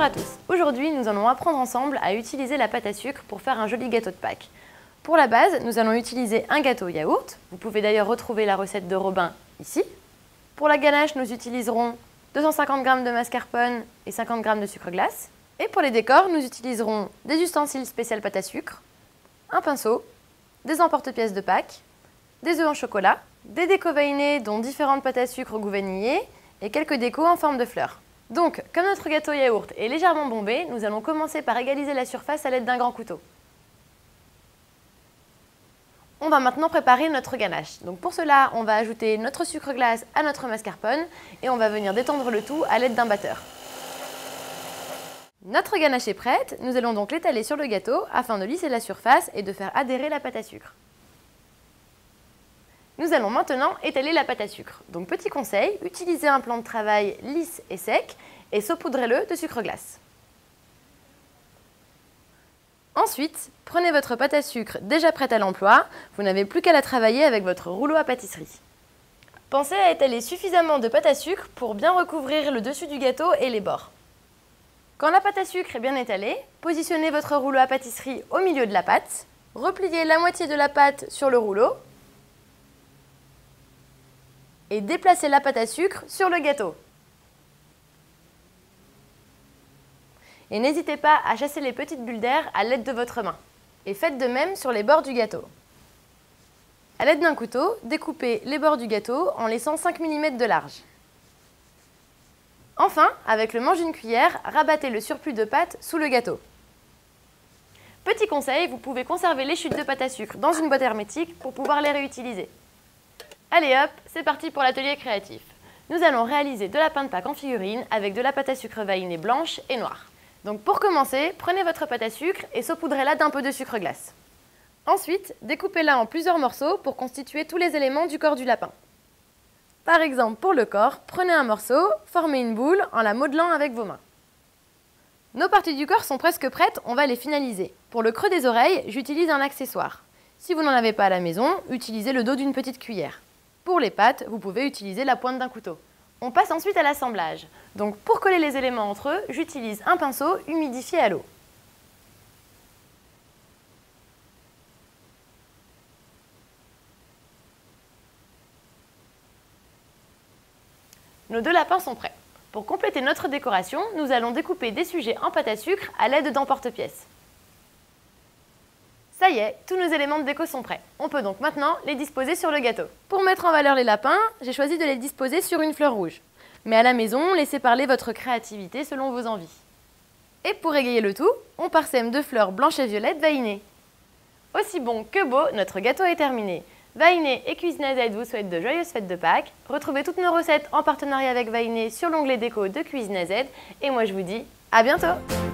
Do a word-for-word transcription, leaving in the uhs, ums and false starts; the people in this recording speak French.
à tous, aujourd'hui nous allons apprendre ensemble à utiliser la pâte à sucre pour faire un joli gâteau de Pâques. Pour la base, nous allons utiliser un gâteau yaourt, vous pouvez d'ailleurs retrouver la recette de Robin ici. Pour la ganache, nous utiliserons deux cent cinquante grammes de mascarpone et cinquante grammes de sucre glace. Et pour les décors, nous utiliserons des ustensiles spécial pâte à sucre, un pinceau, des emporte-pièces de Pâques, des œufs en chocolat, des décos vainés dont différentes pâtes à sucre au goût vanillé et quelques décos en forme de fleurs. Donc, comme notre gâteau yaourt est légèrement bombé, nous allons commencer par égaliser la surface à l'aide d'un grand couteau. On va maintenant préparer notre ganache. Donc pour cela, on va ajouter notre sucre glace à notre mascarpone et on va venir détendre le tout à l'aide d'un batteur. Notre ganache est prête, nous allons donc l'étaler sur le gâteau afin de lisser la surface et de faire adhérer la pâte à sucre. Nous allons maintenant étaler la pâte à sucre. Donc petit conseil, utilisez un plan de travail lisse et sec et saupoudrez-le de sucre glace. Ensuite, prenez votre pâte à sucre déjà prête à l'emploi, vous n'avez plus qu'à la travailler avec votre rouleau à pâtisserie. Pensez à étaler suffisamment de pâte à sucre pour bien recouvrir le dessus du gâteau et les bords. Quand la pâte à sucre est bien étalée, positionnez votre rouleau à pâtisserie au milieu de la pâte, repliez la moitié de la pâte sur le rouleau et déplacez la pâte à sucre sur le gâteau. Et n'hésitez pas à chasser les petites bulles d'air à l'aide de votre main. Et faites de même sur les bords du gâteau. À l'aide d'un couteau, découpez les bords du gâteau en laissant cinq millimètres de large. Enfin, avec le manche d'une cuillère, rabattez le surplus de pâte sous le gâteau. Petit conseil, vous pouvez conserver les chutes de pâte à sucre dans une boîte hermétique pour pouvoir les réutiliser. Allez hop, c'est parti pour l'atelier créatif. Nous allons réaliser de la pain de Pâques en figurine avec de la pâte à sucre vainée blanche et noire. Donc pour commencer, prenez votre pâte à sucre et saupoudrez-la d'un peu de sucre glace. Ensuite, découpez-la en plusieurs morceaux pour constituer tous les éléments du corps du lapin. Par exemple, pour le corps, prenez un morceau, formez une boule en la modelant avec vos mains. Nos parties du corps sont presque prêtes, on va les finaliser. Pour le creux des oreilles, j'utilise un accessoire. Si vous n'en avez pas à la maison, utilisez le dos d'une petite cuillère. Pour les pattes, vous pouvez utiliser la pointe d'un couteau. On passe ensuite à l'assemblage. Donc pour coller les éléments entre eux, j'utilise un pinceau humidifié à l'eau. Nos deux lapins sont prêts. Pour compléter notre décoration, nous allons découper des sujets en pâte à sucre à l'aide d'emporte-pièces. Ça y est, tous nos éléments de déco sont prêts. On peut donc maintenant les disposer sur le gâteau. Pour mettre en valeur les lapins, j'ai choisi de les disposer sur une fleur rouge. Mais à la maison, laissez parler votre créativité selon vos envies. Et pour égayer le tout, on parsème de fleurs blanches et violettes vainées. Aussi bon que beau, notre gâteau est terminé. Vainé et Cuisine à Z vous souhaitent de joyeuses fêtes de Pâques. Retrouvez toutes nos recettes en partenariat avec Vainé sur l'onglet déco de Cuisine à Z. Et moi je vous dis à bientôt!